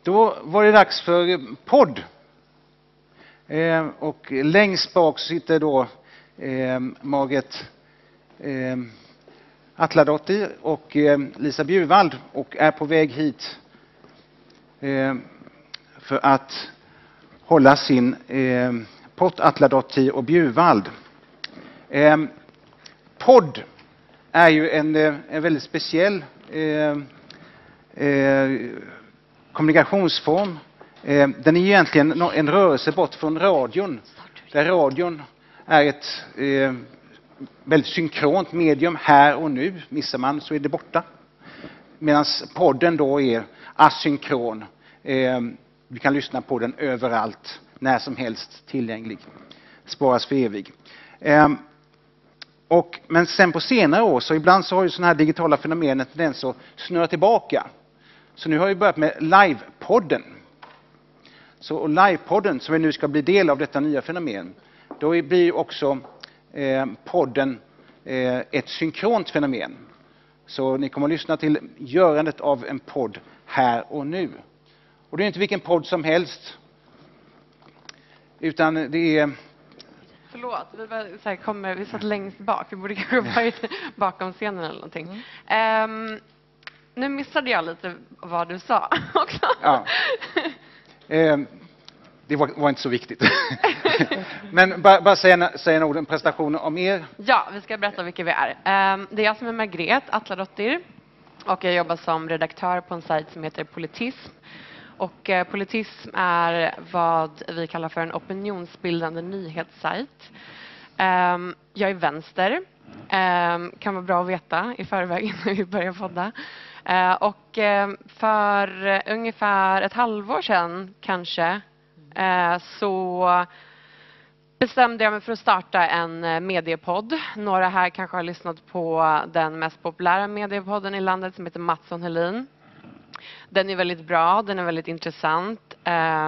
Då var det dags för podd. Och längst bak sitter då Margret Atladottir och Lisa Bjurwald och är på väg hit för att hålla sin podd Atladottir och Bjurwald. Podd är ju en väldigt speciell kommunikationsform. Den är egentligen en rörelse bort från radion. Där radion är ett väldigt synkront medium här och nu. Missar man så är det borta. Medan podden då är asynkron. Vi kan lyssna på den överallt, när som helst tillgänglig. Sparas för evig. Men sen på senare år så ibland så har ju sådana här digitala fenomen en tendens att snurra tillbaka. Så nu har vi börjat med livepodden. Så livepodden, som vi nu ska bli del av detta nya fenomen, då blir också podden ett synkront fenomen. Så ni kommer att lyssna till görandet av en podd här och nu. Och det är inte vilken podd som helst, utan det är... Förlåt, vi satt längst bak. Vi borde kanske varit bakom scenen eller någonting. Nu missade jag lite vad du sa också. Ja. Det var inte så viktigt. Men bara säga några ord, presentationer om er. Ja, vi ska berätta vilka vi är. Det är jag som är Margret Atladottir. Och jag jobbar som redaktör på en sajt som heter Politism. Och Politism är vad vi kallar för en opinionsbildande nyhetssajt. Jag är vänster. Kan vara bra att veta i förväg innan vi börjar podda. Och för ungefär ett halvår sedan kanske så bestämde jag mig för att starta en mediepodd. Några här kanske har lyssnat på den mest populära mediepodden i landet som heter Mattsson Helin. Den är väldigt bra, den är väldigt intressant.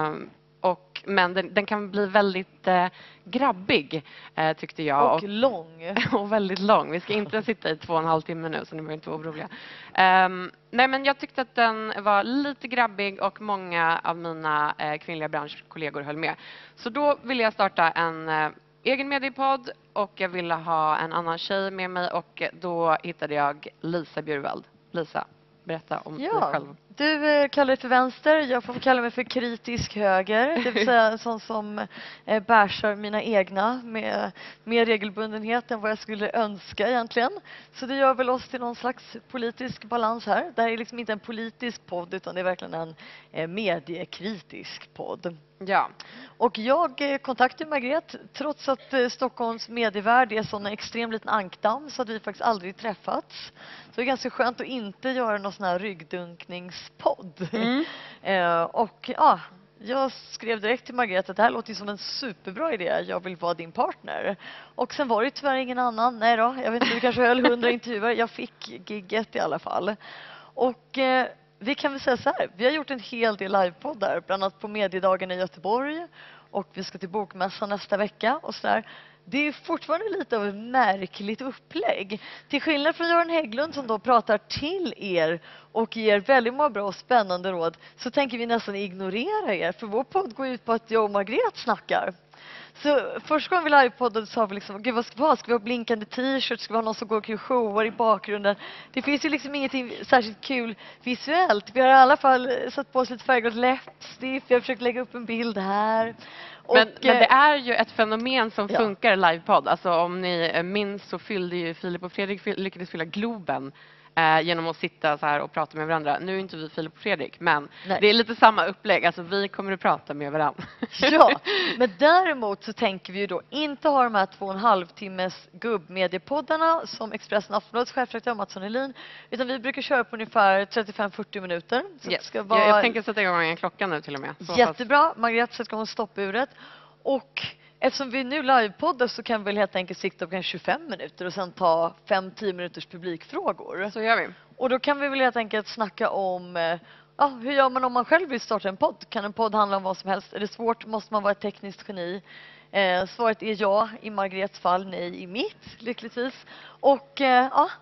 Men den kan bli väldigt grabbig, tyckte jag. Och lång. Och väldigt lång. Vi ska inte sitta i 2,5 timmar nu, så ni behöver inte vara oroliga. Nej, men jag tyckte att den var lite grabbig och många av mina kvinnliga branschkollegor höll med. Så då ville jag starta en egen mediepodd och jag ville ha en annan tjej med mig. Och då hittade jag Lisa Bjurwald. Lisa, berätta om dig själv. Du kallar dig för vänster, jag får kalla mig för kritisk höger. Det vill säga sån som bärsar mina egna med mer regelbundenhet än vad jag skulle önska egentligen. Så det gör väl oss till någon slags politisk balans här. Det här är liksom inte en politisk podd utan det är verkligen en mediekritisk podd. Ja. Och jag kontaktade Margret trots att Stockholms medievärld är sån en extrem liten ankdamm så att vi faktiskt aldrig träffats. Så det är ganska skönt att inte göra någon sån här ryggdunkningspodd. Och ja, jag skrev direkt till Margret att det här låter som en superbra idé. Jag vill vara din partner. Och sen var det tyvärr ingen annan. Nej då, jag vet inte, vi kanske höll 100 intervjuer. Jag fick gigget i alla fall. Och... vi kan väl säga så här, vi har gjort en hel del livepoddar, bland annat på mediedagen i Göteborg och vi ska till bokmässan nästa vecka och så där. Det är fortfarande lite av ett märkligt upplägg. Till skillnad från Göran Hägglund som då pratar till er och ger väldigt många bra och spännande råd så tänker vi nästan ignorera er för vår podd går ut på att jag och Margret snackar. Så första gången vi livepoddade sa vi liksom, gud vad ska vi ha? Ska vi ha blinkande t-shirts? Ska vi ha någon som går och showar i bakgrunden? Det finns ju liksom ingenting särskilt kul visuellt. Vi har i alla fall satt på oss lite färggrått läppstift. Vi har försökt lägga upp en bild här. Men det är ju ett fenomen som funkar livepodd. Alltså om ni minns så fyllde ju Filip och Fredrik lyckades fylla Globen. Genom att sitta så här och prata med varandra. Nu är inte vi Filip och Fredrik, men det är lite samma upplägg. Alltså vi kommer att prata med varandra. Ja, men däremot så tänker vi ju då inte ha de här 2,5 timmes gubbmediepoddarna som Expressen Aftonbladets chefredaktör Mattsson Helin. Utan vi brukar köra på ungefär 35-40 minuter. Så det ska vara... jag tänker sätta igång en klocka nu till och med. Så jättebra, Margret sätter igång stoppuret. Och... eftersom vi nu livepoddar så kan vi väl helt enkelt sikta på kanske 25 minuter och sen ta 5-10 minuters publikfrågor. Så gör vi. Och då kan vi väl helt enkelt snacka om hur gör man om man själv vill starta en podd? Kan en podd handla om vad som helst? Är det svårt? Måste man vara ett tekniskt geni? Svaret är ja i Margrets fall, nej i mitt, lyckligtvis. Och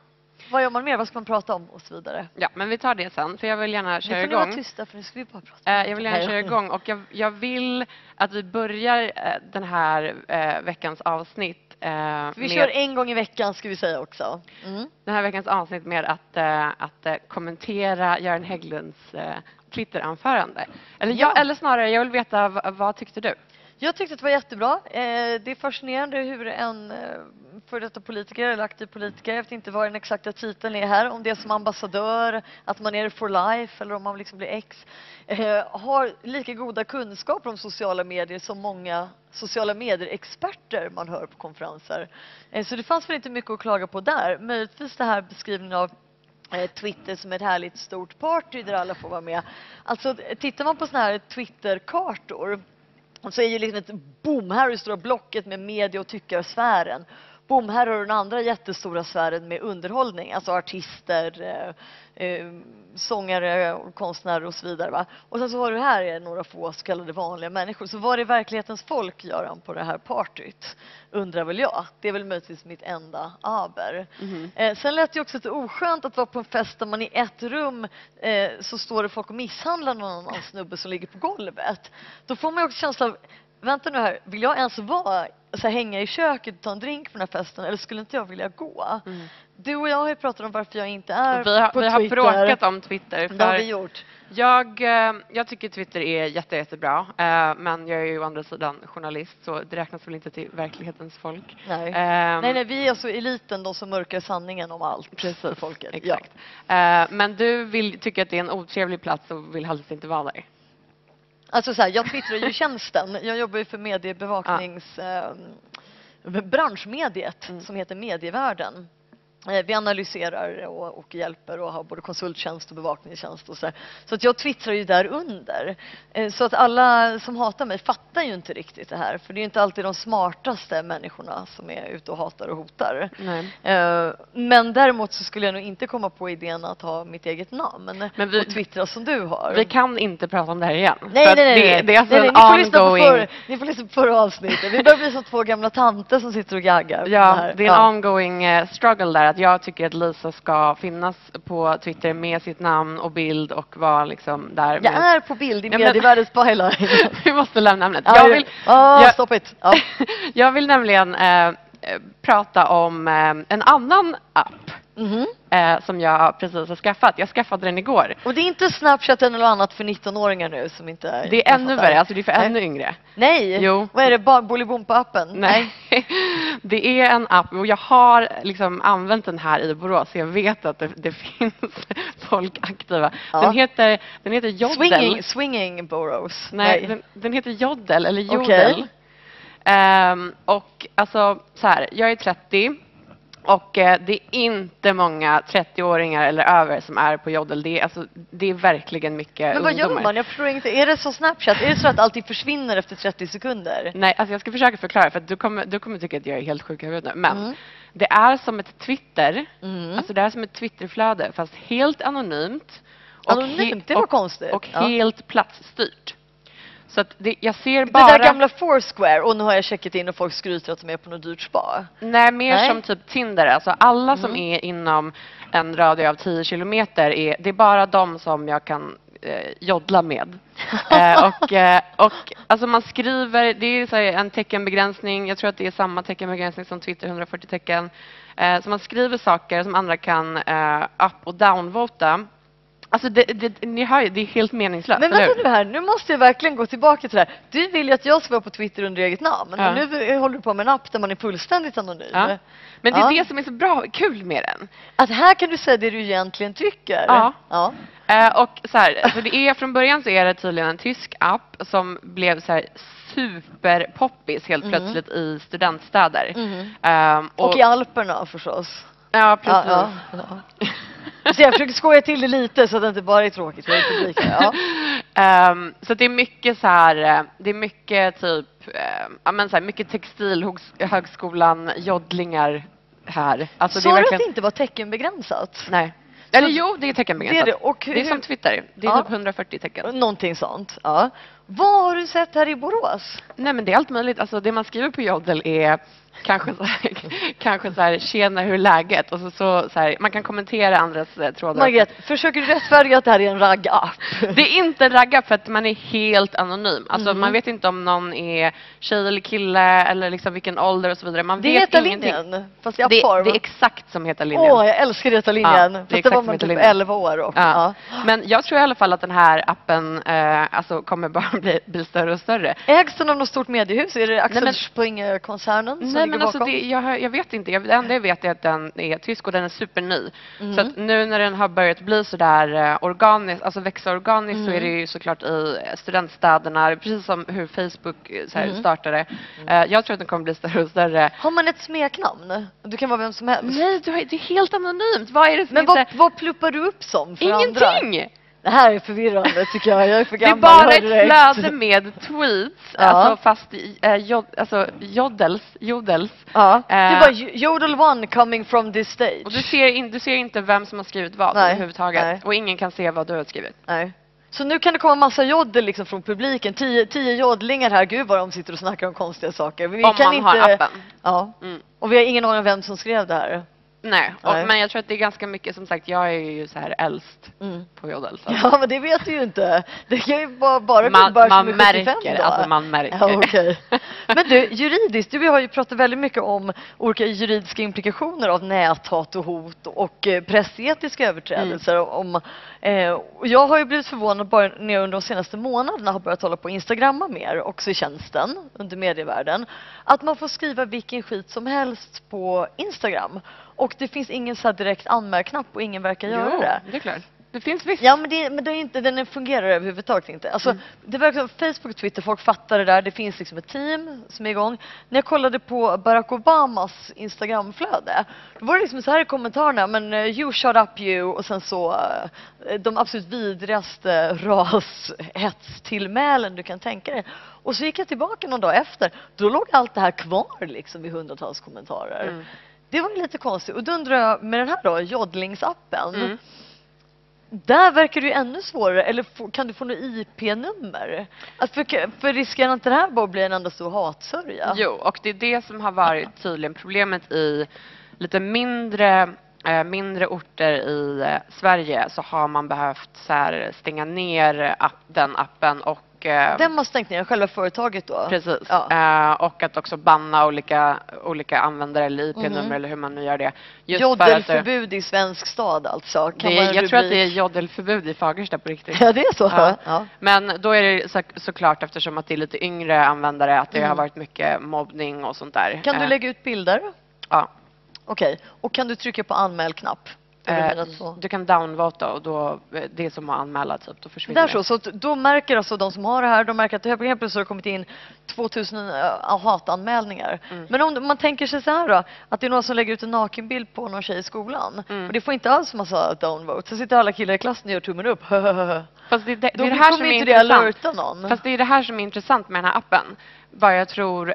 Vad gör man mer? Vad ska man prata om? Och så vidare. Ja, men vi tar det sen. För jag vill gärna Nu köra får ni vara igång. tysta för nu ska vi bara prata. Jag vill gärna köra igång. Och jag vill att vi börjar den här veckans avsnitt. Vi kör en gång i veckan ska vi säga också. Den här veckans avsnitt med att kommentera Göran Hägglunds Twitter-anförande. Eller snarare, jag vill veta, vad tyckte du? Jag tyckte att det var jättebra. Det är fascinerande hur en för detta politiker eller aktiv politiker, jag vet inte vad den exakta titeln är här, om det är som ambassadör, att man är det for life eller om man liksom blir ex, har lika goda kunskaper om sociala medier som många sociala medier-experter man hör på konferenser. Så det fanns väl inte mycket att klaga på där. Möjligtvis det här beskrivningen av Twitter som ett härligt stort party där alla får vara med. Alltså tittar man på såna här Twitter-kartor så är ju liksom ett boom, här är det stora blocket med media- och tyckarsfären. Boom, här har den andra jättestora sfären med underhållning. Alltså artister, sångare, konstnärer och så vidare. Va? Och sen så har du här några få så kallade vanliga människor. Så vad är verklighetens folk gör han på det här partyt? Undrar väl jag. Det är väl möjligtvis mitt enda aber. Sen lät det också lite oskönt att vara på en fest där man i ett rum så står det folk och misshandlar någon annan snubbe som ligger på golvet. Då får man ju också känsla av, vänta nu här, vill jag ens vara så här, hänga i köket och ta en drink på den här festen eller skulle inte jag vilja gå? Du och jag har ju pratat om varför jag inte är på Vi Twitter. har bråkat om Twitter. Det har vi gjort. Jag tycker Twitter är jättebra. Men jag är ju å andra sidan journalist så det räknas väl inte till verklighetens folk. Nej, nej, vi är alltså eliten, de som mörkar sanningen om allt. Precis, folket. exakt. Men du tycker att det är en otrevlig plats och vill helst inte vara där. Alltså så här, jag twittrar ju tjänsten. Jag jobbar ju för mediebevaknings branschmediet som heter Medievärlden. Vi analyserar och hjälper och har både konsulttjänst och bevakningstjänst och så. Så att jag twittrar ju där under. Så att alla som hatar mig fattar ju inte riktigt det här. För det är ju inte alltid de smartaste människorna som är ute och hatar och hotar. Men däremot så skulle jag nog inte komma på idén att ha mitt eget namn och twittra som du har. Vi kan inte prata om det här igen. Nej. Det är alltså ni får lyssna på förra avsnittet. Vi börjar bli som två gamla tanter som sitter och gaggar. Ja, det är en ongoing struggle där. Att jag tycker att Lisa ska finnas på Twitter med sitt namn och bild och vara liksom där. Jag är på bild i Medievärldens byline. Vi måste lämna ämnet. Stop it. Jag vill nämligen prata om en annan app som jag precis har skaffat. Jag skaffade den igår. Och det är inte Snapchat eller något annat för 19-åringar nu som inte är... Det är ännu värre, alltså det är för ännu yngre. Nej, jo. Vad är det? Bolibompa-appen? Nej, det är en app och jag har liksom använt den här i Borås så jag vet att det finns folk aktiva. Den heter Jodel. Swinging Borås. Nej. Den heter Jodel eller Jodel. Och alltså så här, jag är 30 och det är inte många 30-åringar eller över som är på Jodel. Det är verkligen mycket Men vad ungdomar. gör man? Jag förstår inte. Är det så Snapchat? Är det så att allting försvinner efter 30 sekunder? Nej, alltså jag ska försöka förklara för att du kommer tycka att jag är helt sjuk i huvudet nu. Men det är som ett Twitter. Alltså det är som ett Twitterflöde fast helt anonymt. Anonymt, det var konstigt. Och helt platsstyrt. Så att jag ser bara... Det där gamla Foursquare, och nu har jag checkat in och folk skryter att de är på något dyrt spa. Nej, mer som typ Tinder. Alltså alla som är inom en radie av 10 kilometer, det är bara de som jag kan joddla med. Och alltså man skriver, det är så här en teckenbegränsning. Jag tror att det är samma teckenbegränsning som Twitter, 140 tecken. Så man skriver saker som andra kan up- och downvota. Alltså ni hör ju, det är helt meningslöst. Men vänta nu här, nu måste jag verkligen gå tillbaka till det här. Du vill ju att jag ska vara på Twitter under eget namn. Men nu håller du på med en app där man är fullständigt anonym. Ja. Men det är det som är så bra, kul med den. Att här kan du säga det du egentligen tycker. Ja. Och så här, alltså det är, från början så är det tydligen en tysk app som blev så här superpoppis helt plötsligt i studentstäder. Och i Alperna förstås. Ja, precis. Ja. Så jag försöker skoja till det lite så att det inte bara är tråkigt. Jag är publik, så det är mycket så här, det är mycket typ, så här, mycket textilhögskolan, joddlingar här. Alltså så det är verkligen... att det inte var teckenbegränsat? Nej. Eller jo, det är teckenbegränsat. Det är som Twitter. Det är typ 140 tecken. Någonting sånt, ja. Vad har du sett här i Borås? Nej, men det är allt möjligt. Alltså det man skriver på Jodel är kanske så här, tjena, hur är läget? Och så här, man kan kommentera andras trådar. Margret, försöker du rättfärdiga att det här är en ragg-app? Det är inte en ragga för att man är helt anonym. Alltså man vet inte om någon är tjej eller kille eller liksom vilken ålder och så vidare. Man Det vet heter ingenting. linjen, fast i appform. Det är exakt som heter linjen. Åh, jag älskar Heta linjen. Ja, det är fast det exakt var som man heter typ linjen. 11 år och. Ja. Men jag tror i alla fall att den här appen alltså kommer bara bli större och större. Ägs den av något stort mediehus? Är det Axel Springer-koncernen som Nej, ligger men alltså bakom? jag vet inte. Det enda jag vet är att den är tysk och den är superny. Så att nu när den har börjat bli så där organisk, alltså växa organiskt, så är det ju såklart i studentstäderna, precis som hur Facebook så här startade. Jag tror att den kommer bli större och större. Har man ett smeknamn? Du kan vara vem som helst. Nej, det är helt anonymt. Vad är det som Men inte... vad pluppar du upp som för andra? Ingenting! Det här är förvirrande tycker jag. Jag är för Det är gammal. bara hör ett direkt. flöde med tweets, Ja. alltså fast jodels. Ja. Det är bara Jodel one coming from this stage. Och du ser inte vem som har skrivit vad Nej. överhuvudtaget. Nej. Och ingen kan se vad du har skrivit. Nej. Så nu kan det komma massa joddel liksom från publiken. 10 joddlingar här. Gud vad de sitter och snackar om konstiga saker. Vi Om kan man inte... har appen. Ja. Mm. Och vi har ingen aning om vem som skrev det här. Nej, Nej. men jag tror att det är ganska mycket, som sagt, jag är ju så här äldst på Jodel. Så. Ja, men det vet du ju inte. Det kan ju bara Man gubbar som är 75 märker, då. alltså man märker. Ja, okej. Men du, juridiskt, du har ju pratat väldigt mycket om olika juridiska implikationer av näthat och hot och pressetiska överträdelser. Och jag har ju blivit förvånad bara när jag under de senaste månaderna har börjat hålla på och instagramma mer, också i tjänsten, under medievärlden, att man får skriva vilken skit som helst på Instagram. Och det finns ingen så här direkt anmärknapp och ingen verkar göra det. Det är klart. Det finns visst. Ja, men det är inte, den fungerar överhuvudtaget inte. Alltså, det verkar som Facebook och Twitter, folk fattar det där. Det finns liksom ett team som är igång. När jag kollade på Barack Obamas Instagramflöde, då var det liksom så här i kommentarerna, men you shut up you, och sen så de absolut vidrigaste rashetstillmälen du kan tänka dig. Och så gick jag tillbaka någon dag efter, då låg allt det här kvar liksom i hundratals kommentarer. Det var ju lite konstigt. Och då undrar jag, med den här då, joddlingsappen, där verkar det ju ännu svårare. Eller kan du få något IP-nummer? Alltså för riskerar inte det här bara bli en enda stor hatsörja? Jo, och det är det som har varit tydligen problemet i lite mindre orter i Sverige, så har man behövt så här stänga ner den appen och Den har stängt ner, själva företaget då? precis. Ja. Och att också banna olika användare eller IP-nummer eller hur man nu gör det. Just Joddelförbud i svensk stad alltså. Jag tror att det är joddelförbud i Fagersta på riktigt. Ja, det är så. Ja. Ja. Men då är det såklart, eftersom att det är lite yngre användare, att det har varit mycket mobbning och sånt där. Kan du lägga ut bilder? Ja. Okej. Och kan du trycka på anmäl-knapp? Du kan downvota och då det är som att anmäla typ, då försvinner Där så att då märker alltså de som har det här, de märker att det helt plötsligt har kommit in 2000 hatanmälningar. Men om man tänker sig så här då, att det är någon som lägger ut en nakenbild på någon tjej i skolan, och det får inte alls massa downvote, så sitter alla killar i klassen och gör tummen upp. Fast det är Då det här som kommer är inte det intressant. alerta någon. Fast det är det här som är intressant med den här appen. Bara jag tror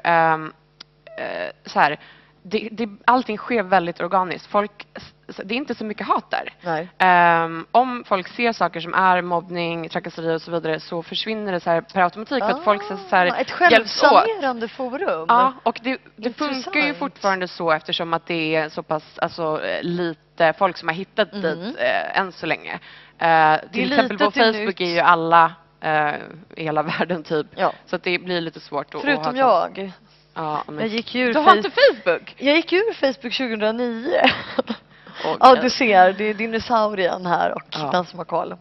så här, allting sker väldigt organiskt. Det är inte så mycket hat där. Nej. Om folk ser saker som är mobbning, trakasserier och så vidare, så försvinner det så här per automatik. För att folk så här Ett hjälps åt. självsanerande forum. Ja, och det Intressant. funkar ju fortfarande så, eftersom att det är så pass lite folk som har hittat dit än så länge. Till exempel på Facebook är ju alla i hela världen typ. Ja. Så att det blir lite svårt att Förutom ha jag. Ja, men Jag gick ur du har inte Facebook? Jag gick ur Facebook 2009. Okay. Ja, du ser, det är dinosaurien här och den som har koll.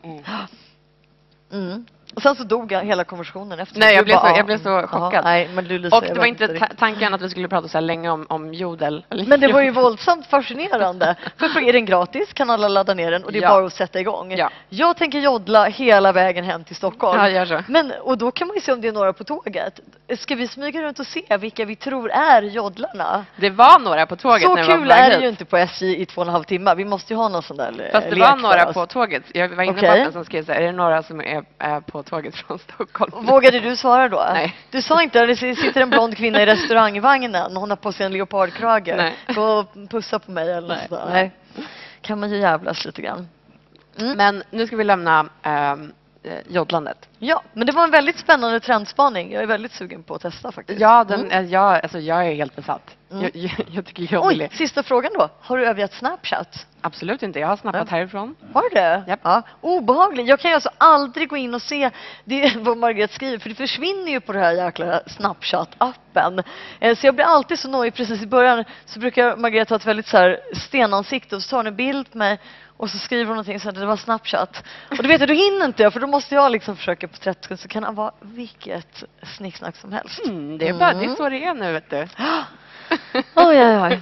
Och sen så dog hela konversationen efter. Nej, jag blev så chockad. Nej, men Lisa, och det var inte tanken att vi skulle prata så här länge om jodel. Men det var ju våldsamt fascinerande. För är den gratis kan alla ladda ner den och det är bara att sätta igång. Ja. Jag tänker joddla hela vägen hem till Stockholm. Ja, gör så. Och då kan man ju se om det är några på tåget. Ska vi smyga runt och se vilka vi tror är joddlarna? Det var några på tåget. Så när vi var kul är det ju inte på SJ i 2,5 timmar. Vi måste ju ha någon sån där. Fast det var några på tåget. Jag var inne på Okej. appen som skrev så här, är det några som är på tåget från Stockholm? Vågade du svara då? Nej. Du sa inte att det sitter en blond kvinna i restaurangvagnen. Hon har på sig en leopardkrage. Nej. Gå och pussa på mig eller något sådär. Nej. Kan man ju jävlas lite grann. Men nu ska vi lämna jodlandet. Ja, men det var en väldigt spännande trendspaning. Jag är väldigt sugen på att testa faktiskt. Ja, jag är helt besatt. Jag tycker jag Oj, sista frågan då. Har du övergett Snapchat? Absolut inte. Jag har snappat härifrån. Har du det? Japp. Ja. Obehagligt. Jag kan ju alltså aldrig gå in och se det vad Margret skriver, för det försvinner ju på det här jäkla Snapchat-appen. Så jag blir alltid så nöjd. Precis i början så brukar Margret ha ett väldigt så här stenansikte och så tar hon en bild på mig och så skriver hon någonting så att det var Snapchat. Och du vet, då hinner inte jag, för då måste jag liksom försöka på 30 sekunder, så kan det vara vilket snicksnack som helst. Det är bara det är så det är nu, vet du. Oj.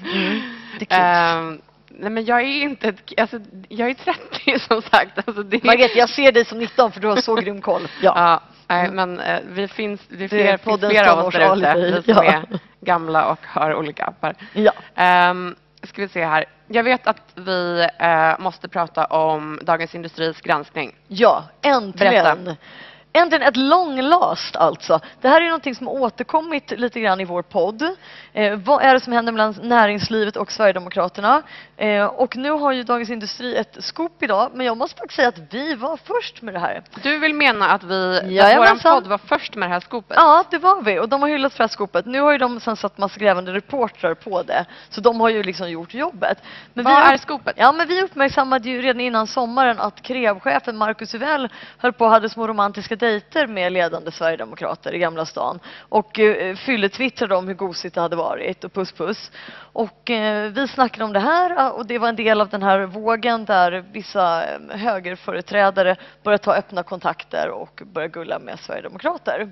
Det är kul. Nej, men jag är inte alltså, jag är 30 som sagt. Alltså, Margret, jag ser dig som 19 för du har så grym koll. Ja. Nej, men vi finns är flera av oss där ute, vi som ja. är gamla och har olika appar. Ja. Ska vi se här. Jag vet att vi måste prata om Dagens Industris granskning. Ja, äntligen. Berätta. Äntligen ett långlast alltså. Det här är någonting som har återkommit lite grann i vår podd. Vad är det som händer mellan näringslivet och Sverigedemokraterna? Och nu har ju Dagens Industri ett scoop idag. Men jag måste faktiskt säga att vi var först med det här. Du vill mena att vår podd var först med det här skopet? Ja, det var vi. Och de har hyllat för det här skopet. Nu har ju de sen satt massa grävande reportrar på det. Så de har ju liksom gjort jobbet. Men vad är skopet? Ja, men vi uppmärksammade ju redan innan sommaren att Kreab-chefen Marcus Uvell höll på och hade små romantiska dejter med ledande Sverigedemokrater i Gamla stan. Och fylletwittrade om hur gosigt det hade varit och puss. Och vi snackade om det här och det var en del av den här vågen där vissa högerföreträdare började ta öppna kontakter och börja gulla med Sverigedemokrater.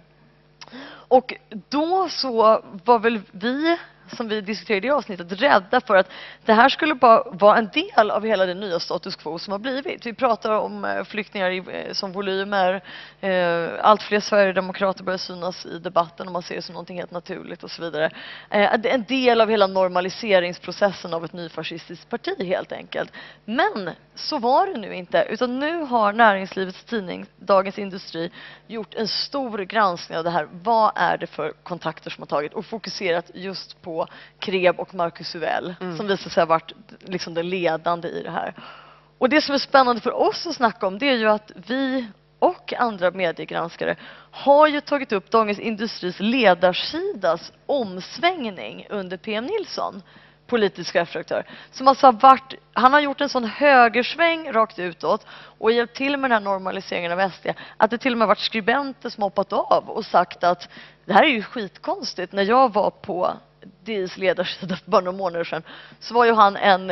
Och då så var väl vi, som vi diskuterade i avsnittet, rädda för att det här skulle bara vara en del av hela den nya status quo som har blivit. Vi pratar om flyktingar som volymer, allt fler Sverigedemokrater börjar synas i debatten och man ser det som någonting helt naturligt och så vidare. En del av hela normaliseringsprocessen av ett nyfascistiskt parti helt enkelt. Men så var det nu inte, utan nu har näringslivets tidning Dagens Industri gjort en stor granskning av det här. Vad är det för kontakter som har tagit och fokuserat just på Kreab och Marcus Uvell som visar sig ha varit liksom det ledande i det här. Och det som är spännande för oss att snacka om, det är ju att vi och andra mediegranskare har ju tagit upp Dagens Industris ledarsidas omsvängning under PM Nilsson, politisk chefredaktör, som alltså har varit, han har gjort en sån högersväng rakt utåt och hjälpt till med den här normaliseringen av SD, att det till och med varit skribenter som hoppat av och sagt att det här är ju skitkonstigt. När jag var på DIs ledarsida för bara några månader sedan så var ju han en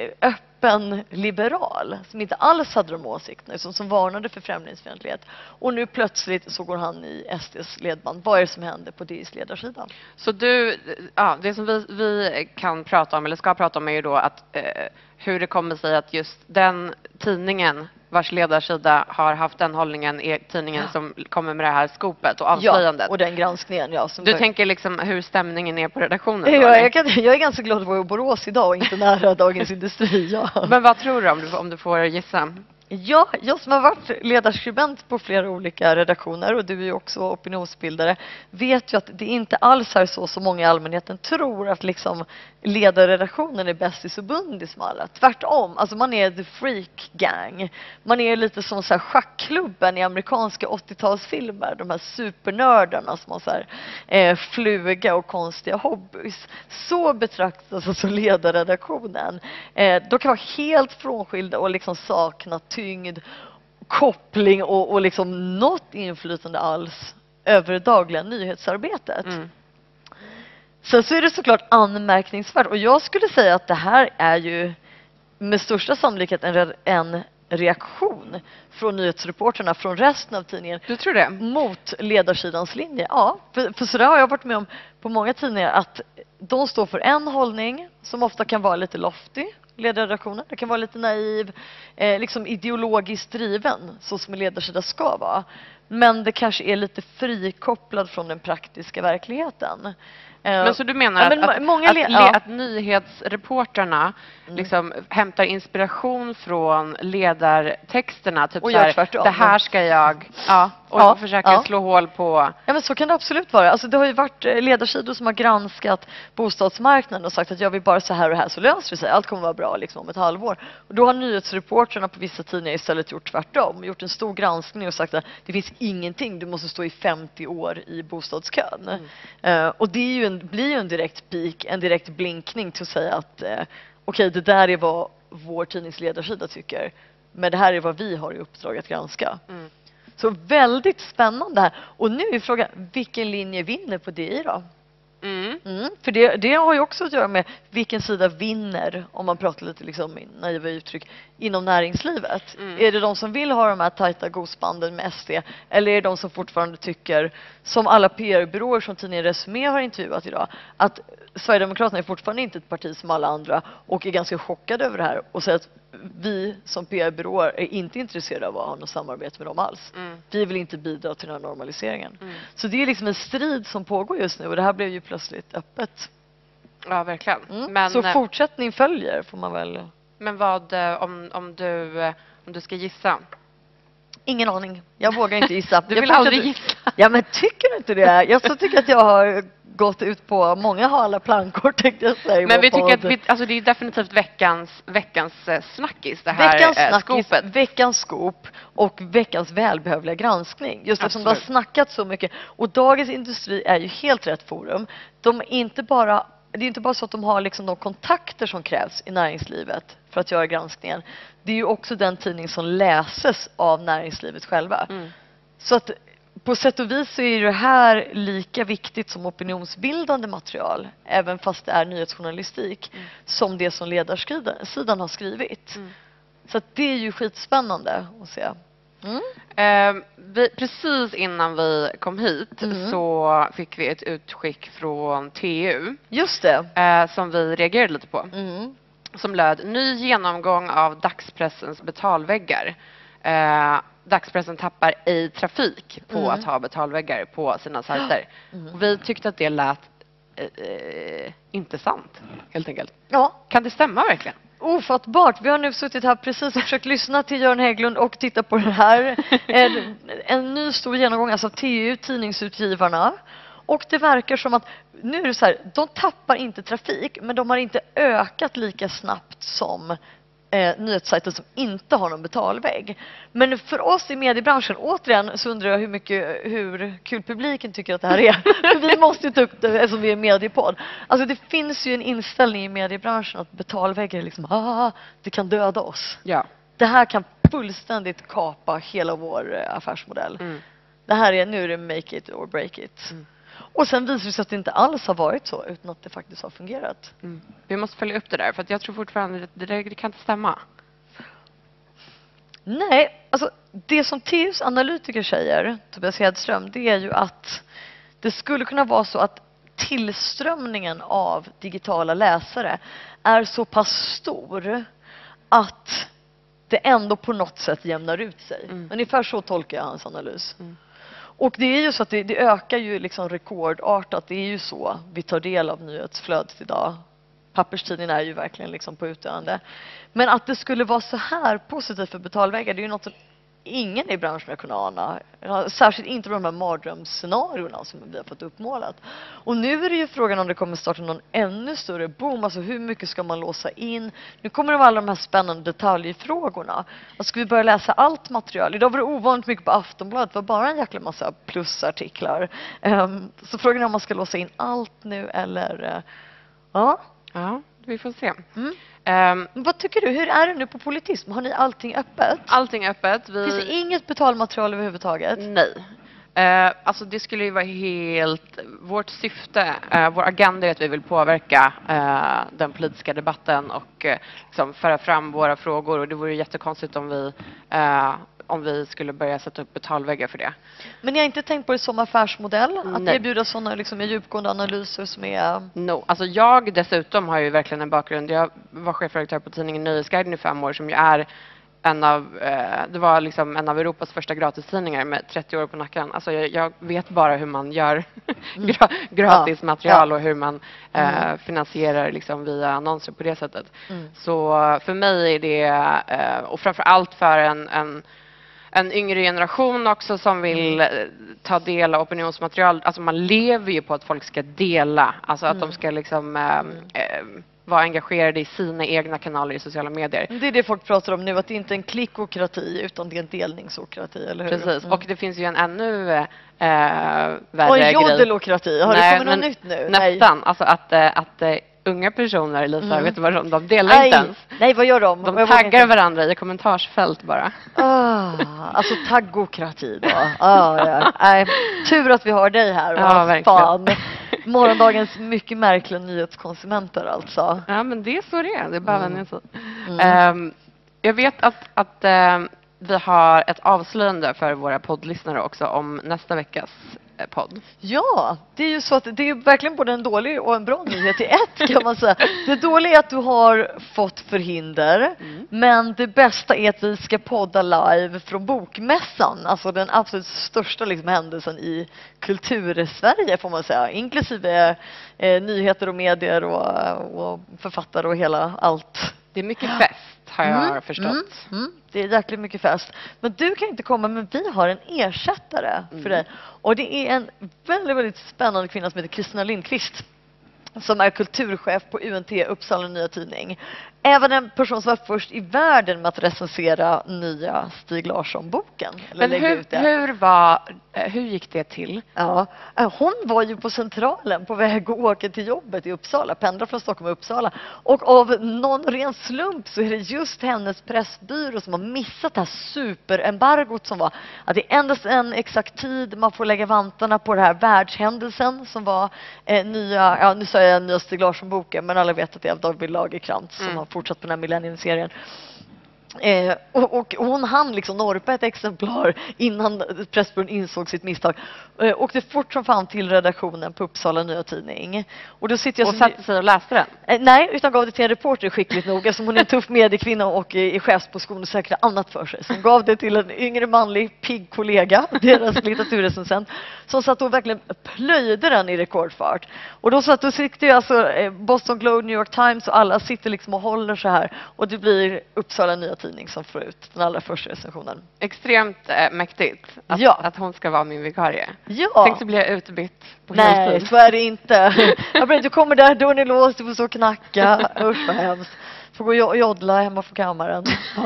öppen liberal som inte alls hade de åsikterna, som varnade för främlingsfientlighet. Och nu plötsligt så går han i SDs ledband. Vad är det som händer på DIs ledarsida? Så det som vi kan prata om eller ska prata om är ju då att hur det kommer sig att just den tidningen vars ledarsida har haft den hållningen är tidningen som kommer med det här skopet och avslöjandet. Ja, och den granskningen. Ja, du tänker liksom hur stämningen är på redaktionen? Ja, jag är ganska glad att vara i Borås idag och inte nära Dagens Industri. Ja. Men vad tror du om du får gissa? Ja, jag som har varit ledarskribent på flera olika redaktioner och du är ju också opinionsbildare, vet ju att det inte alls är så många i allmänheten tror att liksom ledarredaktionen är bästis och bundis med alla. Tvärtom, alltså man är the freak gang. Man är lite som så här schackklubben i amerikanska 80-talsfilmer, de här supernördarna som har så här fluga och konstiga hobbys. Så betraktas alltså ledarredaktionen. De kan vara helt frånskilda och liksom sakna tyngd, koppling och liksom något inflytande alls över det dagliga nyhetsarbetet. Sen så är det såklart anmärkningsvärt och jag skulle säga att det här är ju med största sannolikhet en reaktion från nyhetsreporterna från resten av tidningen. Du tror det? Mot ledarsidans linje. Ja, för så där har jag varit med om på många tidningar att de står för en hållning som ofta kan vara lite lofty. Ledarredaktionen, det kan vara lite naiv, liksom ideologiskt driven, så som en ledarsida ska vara. Men det kanske är lite frikopplad från den praktiska verkligheten. Men så du menar att nyhetsreporterna liksom hämtar inspiration från ledartexterna, typ och så här, gör tvärtom. det här ska jag, försöker slå hål på. Ja, men så kan det absolut vara. Alltså, det har ju varit ledarsidor som har granskat bostadsmarknaden och sagt att jag vill bara så här och här så löser det sig. Allt kommer vara bra liksom om ett halvår. Och då har nyhetsreporterna på vissa tidningar istället gjort tvärtom. Gjort en stor granskning och sagt att det finns ingenting. Du måste stå i 50 år i bostadskön. Och det är ju blir ju en direkt peak, en direkt blinkning till att säga att okej, det där är vad vår tidningsledarsida tycker. Men det här är vad vi har i uppdrag att granska. Så väldigt spännande här. Och nu är frågan, vilken linje vinner på DI då? För det har ju också att göra med vilken sida vinner, om man pratar lite liksom naiva uttryck, inom näringslivet. Är det de som vill ha de här tajta gosbanden med SD, eller är det de som fortfarande tycker, som alla PR-byråer som tidningen Resumé har intervjuat idag, att Sverigedemokraterna är fortfarande inte ett parti som alla andra och är ganska chockade över det här och säger att vi som PR-byråer är inte intresserade av att ha något samarbete med dem alls. Vi vill inte bidra till den här normaliseringen. Så det är liksom en strid som pågår just nu och det här blev ju plötsligt öppet. Ja, verkligen. Men, så fortsättning följer, får man väl. Men vad, om du ska gissa? Ingen aning. Jag vågar inte gissa. Du vill aldrig gissa. Ja, men tycker du inte det? Jag så tycker att jag har gått ut på många hala plankor, tänkte jag säga. Men vi tycker att alltså det är definitivt veckans snackis, det här skopet. Veckans skop och veckans välbehövliga granskning. Just eftersom det har snackat så mycket. Och Dagens Industri är ju helt rätt forum. Det är inte bara så att de har liksom de kontakter som krävs i näringslivet för att göra granskningen. Det är ju också den tidning som läses av näringslivet själva. Så att på sätt och vis så är det här lika viktigt som opinionsbildande material, även fast det är nyhetsjournalistik, som det som ledarsidan har skrivit. Så att det är ju skitspännande att se. Precis innan vi kom hit så fick vi ett utskick från TU. Just det. Som vi reagerade lite på. Som löd: ny genomgång av dagspressens betalväggar. Dagspressen tappar ej trafik på att ha betalväggar på sina sajter. Och vi tyckte att det lät inte sant, helt enkelt. Ja. Kan det stämma verkligen? Ofattbart. Vi har nu suttit här precis och försökt lyssna till Göran Hägglund och titta på det här. En ny stor genomgång alltså av TU, tidningsutgivarna. Och det verkar som att nu är det så här, de tappar inte trafik, men de har inte ökat lika snabbt som nyhetssajter som inte har någon betalvägg. Men för oss i mediebranschen, återigen så undrar jag hur kul publiken tycker att det här är. Vi måste ju ta upp det eftersom vi är mediepodd. Alltså det finns ju en inställning i mediebranschen att betalväggar är liksom, det kan döda oss. Ja. Det här kan fullständigt kapa hela vår affärsmodell. Det här är, nu är det make it or break it. Och sen visar det sig att det inte alls har varit så, utan att det faktiskt har fungerat. Vi måste följa upp det där, för att jag tror fortfarande att det kan inte stämma. Nej, alltså det som TUs analytiker säger, Tobias Hedström, det är ju att det skulle kunna vara så att tillströmningen av digitala läsare är så pass stor att det ändå på något sätt jämnar ut sig. Ungefär så tolkar jag hans analys. Och det är ju så att det ökar ju liksom rekordartat. Det är ju så vi tar del av nyhetsflödet idag. Papperstidningen är ju verkligen liksom på utdöende. Men att det skulle vara så här positivt för betalväggar, det är ju något som ingen i branschen har kunnat ana. Särskilt inte de här mardrömsscenarierna som vi har fått uppmålat. Och nu är det ju frågan om det kommer starta någon ännu större boom. Alltså hur mycket ska man låsa in? Nu kommer det vara alla de här spännande detaljfrågorna. Alltså ska vi börja läsa allt material? Idag var det ovanligt mycket på Aftonbladet. Det var bara en jäkla massa plusartiklar. Så frågan är om man ska låsa in allt nu eller... Ja, vi får se. Vad tycker du? Hur är det nu på Politism? Har ni allting öppet? Allting är öppet. Finns det inget betalmaterial överhuvudtaget? Nej. Alltså det skulle ju vara helt... Vårt syfte, vår agenda är att vi vill påverka den politiska debatten och liksom föra fram våra frågor. Och det vore jättekonstigt om vi skulle börja sätta upp betalväggar för det. Men ni har inte tänkt på det som affärsmodell? Att erbjuda sådana liksom djupgående analyser som är... Alltså jag dessutom har ju verkligen en bakgrund. Jag var chefredaktör på tidningen Nöjesguiden i 5 år som ju är det var liksom en av Europas första gratistidningar med 30 år på nacken. Alltså jag vet bara hur man gör gratis material och hur man finansierar liksom via annonser på det sättet. Så för mig är det, och framförallt för en yngre generation också som vill ta del av opinionsmaterial. Alltså man lever ju på att folk ska dela. Alltså att de ska liksom vara engagerade i sina egna kanaler i sociala medier. Det är det folk pratar om nu, att det inte är en klickokrati utan det är en delningsokrati, eller hur? Precis, och det finns ju en ännu värre grej. Jodelokrati, har det kommit något nytt nu? Nästan, alltså att unga personer, Lisa, vet du vad de delar inte ens. Nej, vad gör de? De taggar varandra i kommentarsfält bara. Alltså taggokrati då. Tur att vi har dig här. Ja, verkligen. Morgondagens mycket märkliga nyhetskonsumenter alltså. Ja, men det är så det är. Det är bara vänja sig. Jag vet att vi har ett avslöjande för våra poddlyssnare också om nästa veckas podd. Ja, det är ju så att det är verkligen både en dålig och en bra nyhet i ett, kan man säga. Det dåliga är att du har fått förhinder, men det bästa är att vi ska podda live från Bokmässan, alltså den absolut största liksom händelsen i kultur-Sverige, får man säga, inklusive nyheter och medier och författare och hela allt. Det är mycket fest, har jag förstått. Det är jäkligt mycket fest. Men du kan inte komma, men vi har en ersättare för dig. Och det är en väldigt, väldigt spännande kvinna som heter Kristina Lindqvist, som är kulturchef på UNT Uppsala Nya Tidning. Även en person som var först i världen med att recensera nya Stig Larsson-boken. Men hur gick det till? Ja, hon var ju på Centralen på väg att åka till jobbet i Uppsala, pendlar från Stockholm och Uppsala. Och av någon ren slump så är det just hennes pressbyrå som har missat det här superembargot som var. Att det är endast en exakt tid man får lägga vantarna på det här världshändelsen som var nya, nu säger jag nya Stig Larsson-boken, men alla vet att det är av David Lagercrantz som har fortsatt på den här Millennium-serien. Och hon hann liksom norpa ett exemplar innan Pressbyrån insåg sitt misstag. Åkte fort som fan till redaktionen på Uppsala Nya Tidning. Och då sitter jag satte sig och läste den? Nej, utan gav det till en reporter skickligt nog, eftersom hon är en tuff mediekvinna och är chefsposition och säkert annat för sig. Så hon gav det till en yngre manlig pigg kollega, deras litteraturrecensent, som satt och verkligen plöjde den i rekordfart. Och då sitter ju alltså Boston Globe, New York Times och alla sitter liksom och håller så här. Och det blir Uppsala Nya Tidning som får ut den allra första recensionen. Extremt mäktigt att hon ska vara min vikarie. Ja. Tänkte bli utbytt på Nej, heltid. så är det inte. Du kommer där, dörren är låst, du får så och knacka. Usch vad hemskt. Får gå och joddla hemma på kammaren.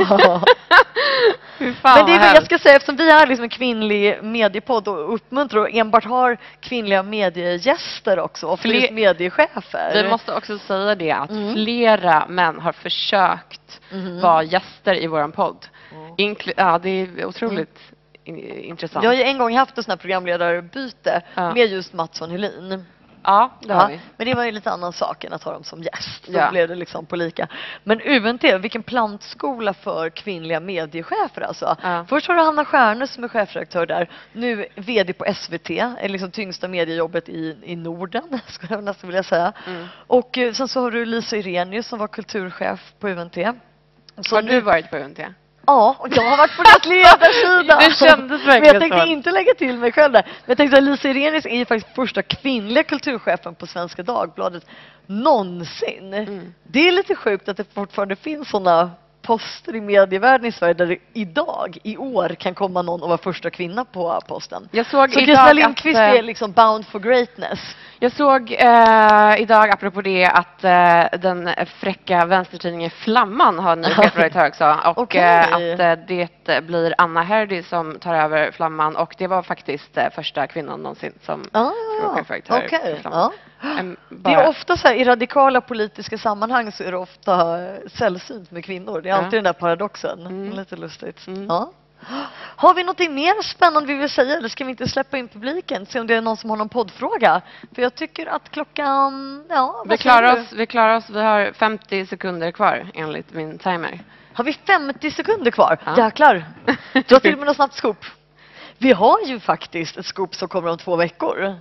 Men det är, jag ska säga, eftersom vi är liksom en kvinnlig mediepodd och uppmuntrar och enbart har kvinnliga mediegäster också och fler mediechefer. Vi måste också säga det att flera män har försökt vara gäster i våran podd. Det är otroligt intressant. Jag har ju en gång haft ett sånt här programledarbyte med just Mats von Helin. Ja, det har vi. Men det var ju lite annan sak än att ha dem som gäst. Då blev det liksom på lika. Men UNT, vilken plantskola för kvinnliga mediechefer alltså. Först har du Hanna Stjärne som är chefredaktör där. Nu vd på SVT, är liksom tyngsta mediejobbet i Norden, skulle jag nästan vilja säga. Och sen så har du Lisa Irenius som var kulturchef på UNT. Har du varit på UNT? Ja, och jag har varit på deras ledarsida. Det kändes verkligen. Men jag tänkte inte lägga till mig själv där. Men jag tänkte att Lisa Irenius är ju faktiskt första kvinnliga kulturchefen på Svenska Dagbladet någonsin. Det är lite sjukt att det fortfarande finns sådana poster i medievärlden i Sverige där det i år kan komma någon och vara första kvinna på posten. Jag såg så Kristina Lindqvist är liksom bound for greatness. Jag såg idag, apropå det, att den fräcka vänstertidningen Flamman har en ny chefredaktör också. Och att det blir Anna Herdy som tar över Flamman. Och det var faktiskt första kvinnan någonsin som chefredaktör på Flamman. Det är ofta så här, i radikala politiska sammanhang så är det ofta sällsynt med kvinnor. Det är alltid den där paradoxen. Lite lustigt. Har vi något mer spännande vi vill säga, eller ska vi inte släppa in publiken? Se om det är någon som har någon poddfråga. För jag tycker att klockan... Vi klarar oss. Vi har 50 sekunder kvar enligt min timer. Har vi 50 sekunder kvar? Jäklar. Dra till med något snabbt scoop. Vi har ju faktiskt ett scoop som kommer om 2 veckor.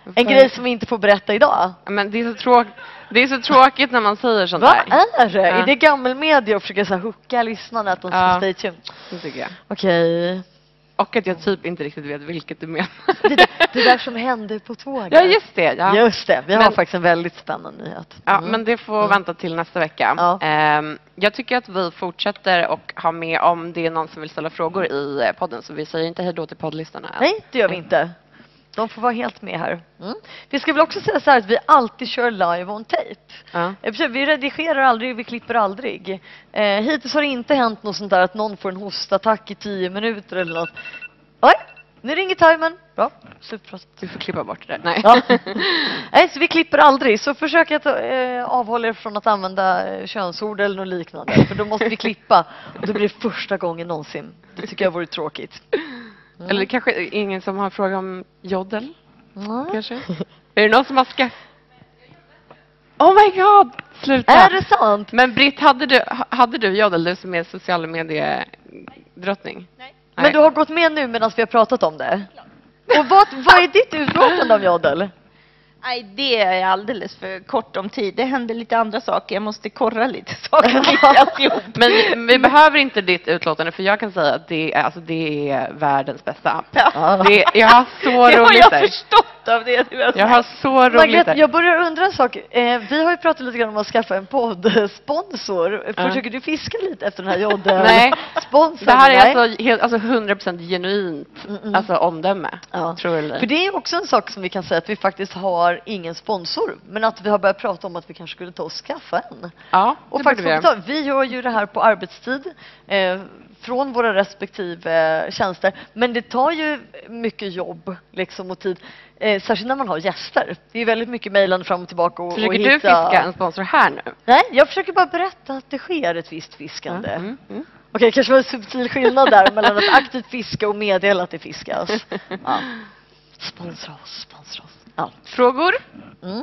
En grej som vi inte får berätta idag. Men det är så tråkigt när man säger sånt Vad där. är det? Ja. Är det gammelmedia att försöka så här hooka lyssnarna att de ska Ja. stay tuned? Det tycker jag. Okej. Och att jag typ inte riktigt vet vilket du menar. Det där som hände på tåget. Ja, just det. Ja. Just det. Vi har Men- faktiskt en väldigt spännande nyhet. Ja, men det får vänta till nästa vecka. Ja. Jag tycker att vi fortsätter och har med om det är någon som vill ställa frågor i podden. Så vi säger inte hej då till poddlistorna än. Nej, det gör vi inte. De får vara helt med här. Vi ska väl också säga så här att vi alltid kör live on tape. Ja. Vi redigerar aldrig, vi klipper aldrig. Hittills har det inte hänt något sånt där att någon får en hostattack i 10 minuter eller något. Oj, nu ringer timern. Bra, slutprat. Du får klippa bort det där. Nej. Ja. Nej, så vi klipper aldrig. Så försök att avhålla er från att använda könsord eller något liknande. För då måste vi klippa. Och det blir första gången någonsin. Det tycker jag vore tråkigt. Eller kanske ingen som har fråga om jodel? Mm. Kanske? Är det någon som har Oh my god! Sluta! Är det sant? Men Britt, hade du jodel, du som är social mediedrottning? Nej. Men du har gått med nu medan vi har pratat om det? Och vad är ditt utlåtande av jodel? Nej, det är alldeles för kort om tid. Det händer lite andra saker. Jag måste korra lite saker mitt ihop. Men vi behöver inte ditt utlåtande, för jag kan säga att det är världens bästa app. Ja. Jag har så Det har roligt jag där. förstått av det du har Jag har sagt. så roligt Margret, där. jag börjar undra en sak. Vi har ju pratat lite grann om att skaffa en poddsponsor. Försöker du fiska lite efter den här Nej. jodel-sponsorn? Det här är alltså 100% genuint alltså omdöme. Ja. Tror jag. För det är också en sak som vi kan säga att vi faktiskt har ingen sponsor. Men att vi har börjat prata om att vi kanske skulle ta och skaffa en. Ja, Och det faktiskt borde vi få betala. Vi gör ju det här på arbetstid från våra respektive tjänster. Men det tar ju mycket jobb liksom, och tid. Särskilt när man har gäster. Det är väldigt mycket mejlande fram och tillbaka. Och Försöker hitta... du fiska en sponsor här nu? Nej, jag försöker bara berätta att det sker ett visst fiskande. Mm. Okej, kanske var en subtil skillnad där mellan att aktivt fiska och meddela att det fiskas. Ja. Sponsra oss. Ja. Frågor? Mm.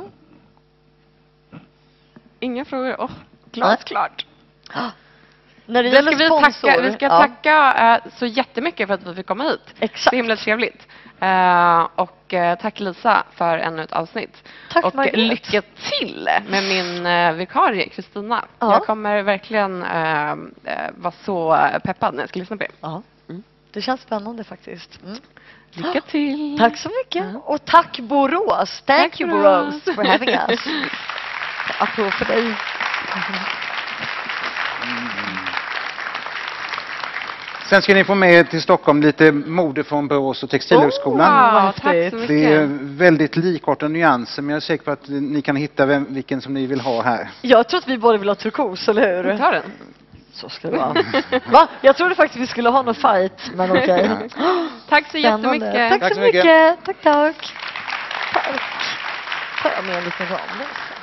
Inga frågor? Glasklart. När det Vi gäller sponsor. Vi ska tacka så jättemycket för att vi fick komma hit. Exakt. Så himla trevligt. Och tack Lisa för ännu ett avsnitt. Tack, och Margret. lycka till med min vikarie Kristina. Ja. Jag kommer verkligen vara så peppad när jag ska lyssna på er. Ja. Det känns spännande faktiskt. Lycka till! Tack så mycket. Och tack Borås. Thank you Borås for having us. Applåd för dig. Sen ska ni få med till Stockholm lite mode från Borås och Textilhögskolan. Wow, tack så mycket. Det är väldigt likartade nyanser, men jag är säker på att ni kan hitta vilken som ni vill ha här. Jag tror att vi båda vill ha turkos, eller hur? Vi tar den. Så ska det vara. Va? Jag trodde faktiskt vi skulle ha någon fight, men okej. Tack så jättemycket. Tack så mycket. Tack. Tar jag med en liten Ramlösa.